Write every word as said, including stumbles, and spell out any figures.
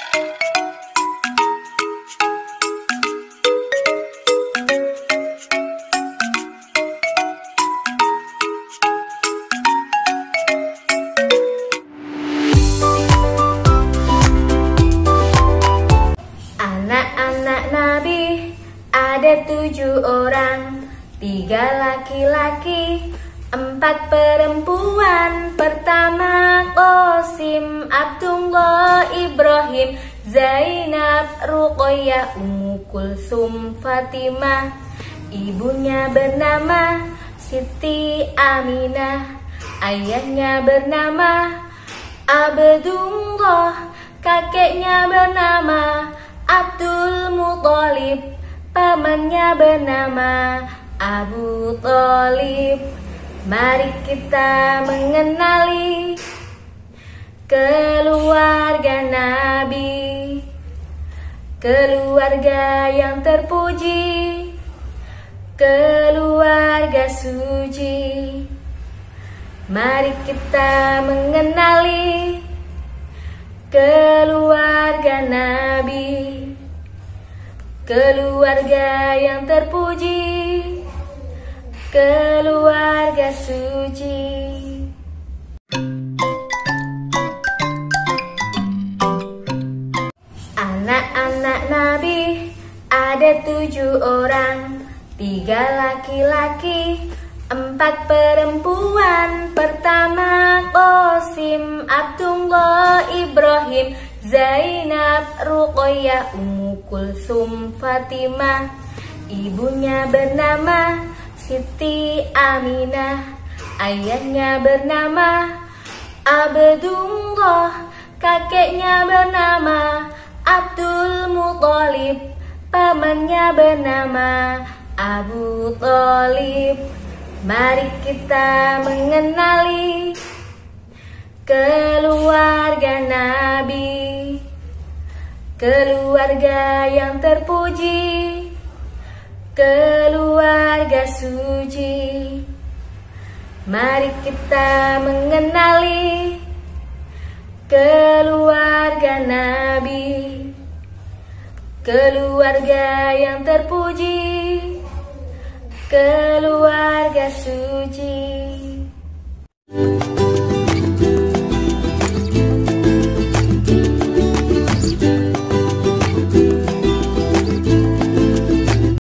Anak-anak Nabi ada tujuh orang, tiga laki-laki, empat perempuan. Pertama Qasim, Abdullah, Ibrahim, Zainab, Ruqayyah, Ummu Kulsum, Fatimah. Ibunya bernama Siti Aminah, ayahnya bernama Abdullah, kakeknya bernama Abdul Muthalib, pamannya bernama Abu Thalib. Mari kita mengenali keluarga Nabi, keluarga yang terpuji, keluarga suci. Mari kita mengenali keluarga Nabi, keluarga yang terpuji, keluarga suci. Anak-anak Nabi ada tujuh orang, tiga laki-laki, empat perempuan. Pertama Qasim, Abdullah, Ibrahim, Zainab, Ruqayyah, Ummu Kulsum, Fatimah. Ibunya bernama Siti Aminah, ayahnya bernama Abdullah, kakeknya bernama Abdul Muthalib, pamannya bernama Abu Thalib. Mari kita mengenali keluarga Nabi, keluarga yang terpuji, keluarga suci. Mari kita mengenali keluarga Nabi, keluarga yang terpuji, keluarga suci.